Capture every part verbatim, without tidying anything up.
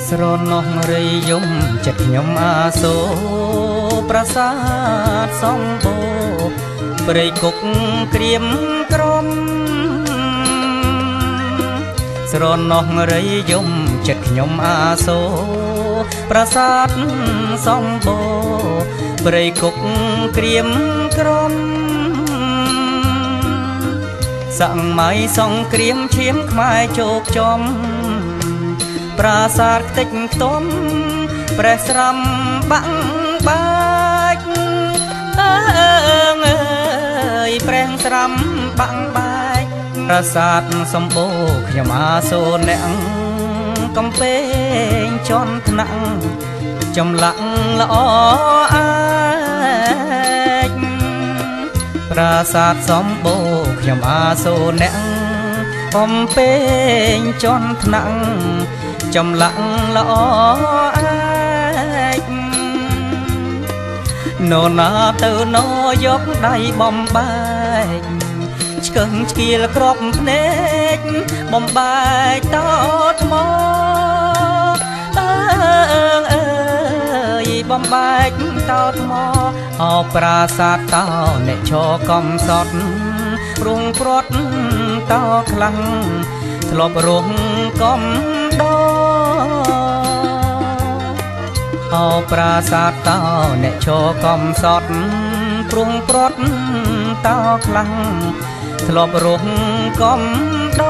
ស្រណោះរីយំចិត្តខ្ញុំអាសូរប្រាសាទសំបូរព្រៃគុកក្រៀមក្រំស្រណោះរីយំចិត្តខ្ញុំអាសូរប្រាសាទសំបូរព្រៃគុកក្រៀមក្រំសម័យសង្គ្រាមឈាមខ្មែរជោគចំប្រាសាទខ្ទេចខ្ទាំព្រះស្រំបាក់បាច់អើងអើយព្រះស្រំបាក់បាច់ប្រាសាទសម្បូរខ្ញុំអាសូរអ្នកកំពែងជន់ថ្នាក់ចម្លាក់ល្អអាចប្រាសាទសម្បូរខ្ញុំអាសូរអ្នកកំពែងជន់ថ្នាក់ចម្លាក់ល្អអាចនរណាទៅណយកដៃបំបែកឆ្កឹងឆ្កៀលក្របភ្នែកបំបែកតថ្មអើងអើយបំបែកតថ្មអោប្រាសាទតោអ្នកឈរកំសត់រុងព្រាត់តោខ្លាំងធ្លាប់រងកំដអោប្រាសាទតោអ្នកឈរកំសត់ព្រុងព្រាត់តោខ្លាំងធ្លាប់រងកំដ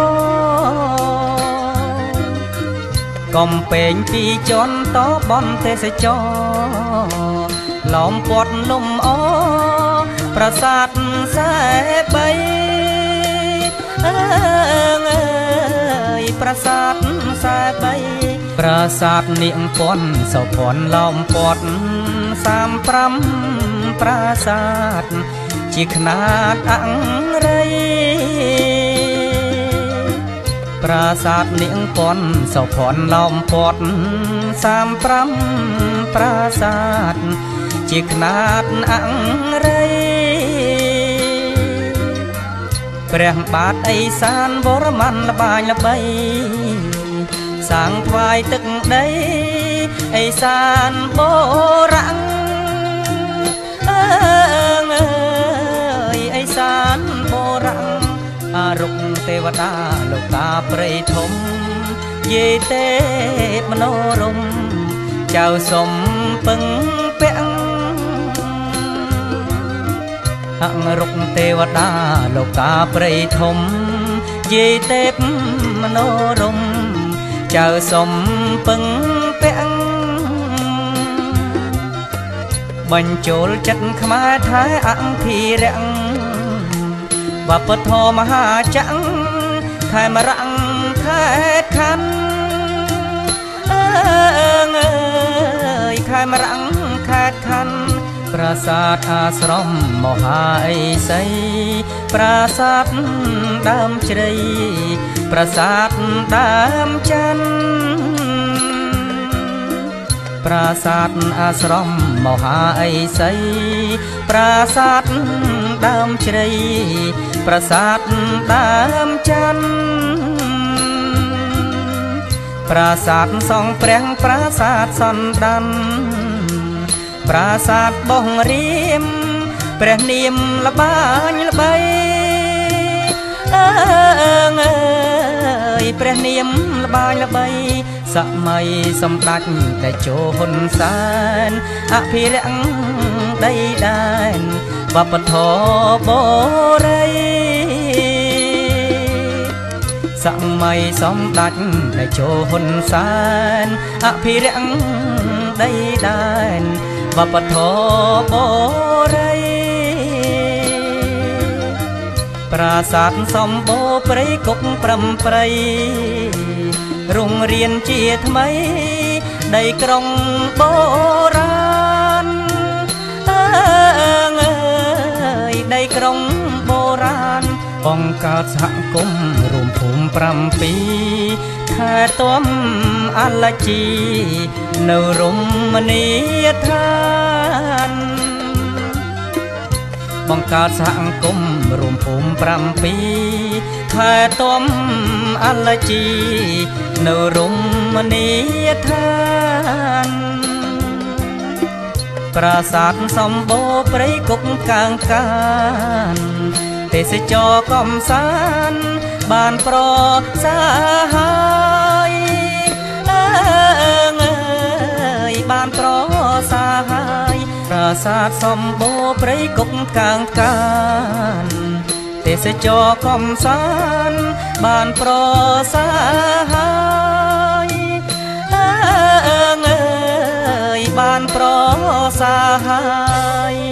កំពែងពីជន់តបនទេសចរឡោមពាត់លំអប្រាសាទខ្សែបីអើងអើយប្រាសាទខ្សែបីប្រាសាទនាងពន់សោភ័ណ្ឌឡោមពាត់សាមប្រាំប្រាសាទជាខ្នាតអង្រៃប្រាសាទនាងពន់សោភ័ណ្ឌឡោមពាត់សាមប្រាំប្រាសាទជាខ្នាតអង្រៃព្រះបាទឥសានវរ្ម័នល្បាញល្បីសាងថ្វាយទឹកដីឥសានបរាំងអើងអើយឥសានបរាំងអរុគទេវតាលោកតាព្រៃធំយេទេពមនោរម្យចៅសំពឹងពាក់អរុគទេវតាលោកតាព្រៃធំយេទេពមនោរម្យចៅសំពឹងពាក់បញ្ចូលចិត្តខ្មែរថែអង្គធិរៈវប្បធម៌មហាចក្រខេមរៈខេត្តខណ្ឌអើងអើយខេមរៈខេត្តខណ្ឌប្រាសាទអាស្រមមហាឥសីប្រាសាទដើមជ្រៃប្រាសាទដើមច័ន្ទប្រាសាទអាស្រមមហាឥសីប្រាសាទដើមជ្រៃប្រាសាទដើមច័ន្ទប្រាសាទសង់ព្រះប្រាសាទសណ្ដានប្រាសាទបោះរៀមព្រះនាមល្បាញល្បីអើងអើយព្រះនាមល្បាញល្បីសម័យសម្ដេចតេជោហ៊ុនសែនអភិរក្សដីដែនវប្បធម៌បូរីសម័យសម្ដេចតេជោហ៊ុនសែនអភិរក្សដីដែនវប្បធម៌បូរីប្រាសាទសម្បូរព្រៃគុកប្រំព្រៃរុងរៀនជាថ្មីដីក្រុងបុរាណអើងអើយដីក្រុងបុរាណបង្កើតសហគមន៍រួមភូមិប្រាំពីរខេត្តទំ អាឡាជីនៅរមណីយដ្ឋានបង្កើតសហគមន៍រួមភូមិប្រាំពីរខេត្តទំ អាឡាជីនៅរមมณีฐานปราสาทសំបូរព្រៃគុកកាងកានទេសចរកំសាន្តបានប្រសាហើយអើងអើយបានប្រសាហើយប្រាសាទសំបូរព្រៃគុកកាងកានទេសចរកំសាន្តបានប្រសាហើយអើងអើយបានប្រសាហើយ